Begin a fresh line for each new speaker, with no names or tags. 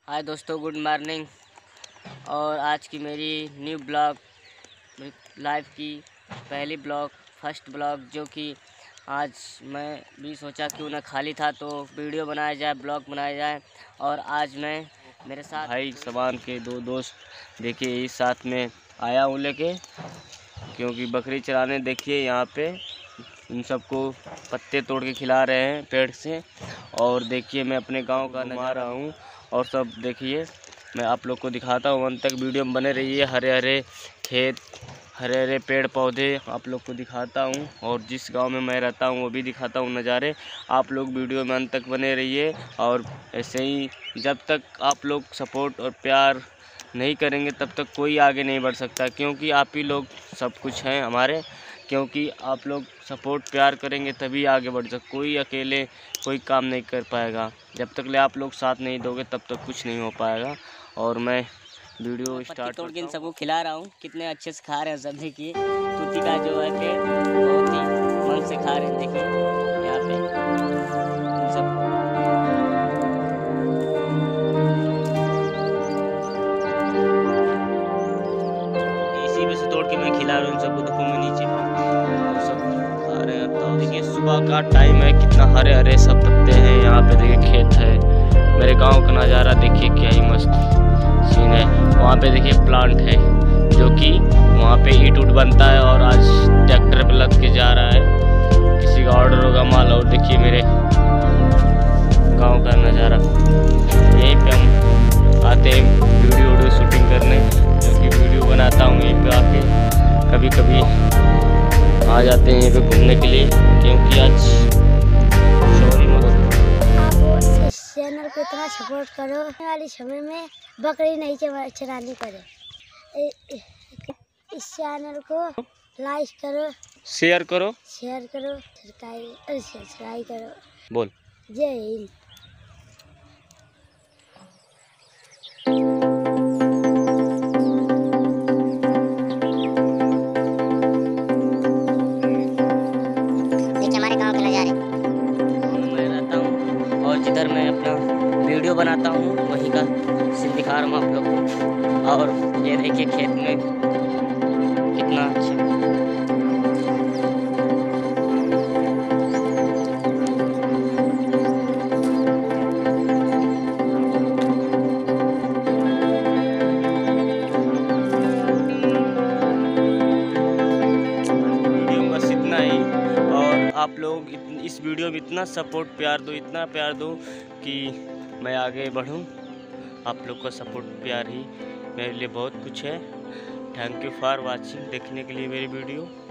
हाय दोस्तों, good morning. और आज की मेरी न्यू ब्लॉग लाइव की पहली ब्लॉग, फर्स्ट ब्लॉग, जो कि आज मैं भी सोचा क्यों ना खाली था तो वीडियो बनाया जाए, ब्लॉग बनाया जाए। और आज मैं मेरे साथ भाई सामान के दो दोस्त देखिए इस साथ में आया हूँ लेके, क्योंकि बकरी चराने देखिए यहाँ पे इन सबको पत्ते तोड़ के खिला रहे हैं पेड़ से। और देखिए मैं अपने गांव का नज़ारा रहा हूँ और सब देखिए मैं आप लोग को दिखाता हूँ। अंत तक वीडियो में बने रहिए। हरे हरे खेत, हरे हरे पेड़ पौधे आप लोग को दिखाता हूँ, और जिस गांव में मैं रहता हूँ वो भी दिखाता हूँ नज़ारे। आप लोग वीडियो में अंत तक बने रहिए। और ऐसे ही जब तक आप लोग सपोर्ट और प्यार नहीं करेंगे तब तक कोई आगे नहीं बढ़ सकता, क्योंकि आप ही लोग सब कुछ हैं हमारे। क्योंकि आप लोग सपोर्ट प्यार करेंगे तभी आगे बढ़ सकते। कोई अकेले कोई काम नहीं कर पाएगा। जब तक ले आप लोग साथ नहीं दोगे तब तक कुछ नहीं हो पाएगा। और मैं वीडियो स्टार्ट तोड़ के इन सबको खिला रहा हूँ। कितने अच्छे से खा रहे हैं सब। देखिए तूती का जो है पेड़ बहुत ही मन से खा रहे हैं। देखिए यहाँ पे इन सब इसी में से तोड़ के मैं खिला रहा हूँ इन सबको। देखो मैं नीचे सब खा रहे हैं। तो देखिए सुबह का टाइम है, कितना हरे हरे सब पत्ते हैं यहाँ पे। देखिए खेत है, मेरे गांव का नज़ारा देखिए क्या ही मस्त सीन है। वहाँ पे देखिए प्लांट है जो कि वहाँ पे ईंट उट बनता है, और आज ट्रैक्टर पे लद के जा रहा है, किसी का ऑर्डर होगा माल। और देखिए मेरे गांव का नज़ारा। यहीं पे हम आते हैं वीडियो शूटिंग करने, क्योंकि वीडियो बनाता हूँ यहीं पे आके। कभी कभी आ जाते हैं यहीं पे घूमने के लिए, क्योंकि आज
इस चैनल को इतना सपोर्ट करो, आने वाले समय में बकरी नहीं चरानी पड़े। इस चैनल को लाइक करो,
शेयर करो,
सब्सक्राइब करो।
बोल
जय हिंद।
और जिधर मैं अपना वीडियो बनाता हूँ वहीं का सीन दिखा रहा हूँ आप लोग को। और ये देखिए खेत में कितना अच्छा वीडियो बस इतना ही। और आप लोग इस वीडियो में इतना सपोर्ट प्यार दो, इतना प्यार दो कि मैं आगे बढ़ूं। आप लोग का सपोर्ट प्यार ही मेरे लिए बहुत कुछ है। थैंक यू फॉर वाचिंग, देखने के लिए मेरी वीडियो।